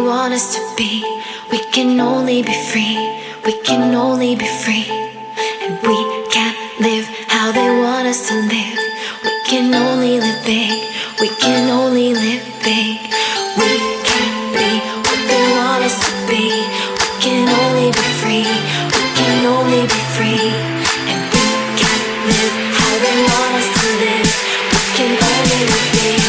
want us to be. We can only be free, we can only be free. And we can't live how they want us to live. We can only live big, we can only live big. We can't be what they want us to be. We can only be free, we can only be free. And we can't live how they want us to live. We can only live big.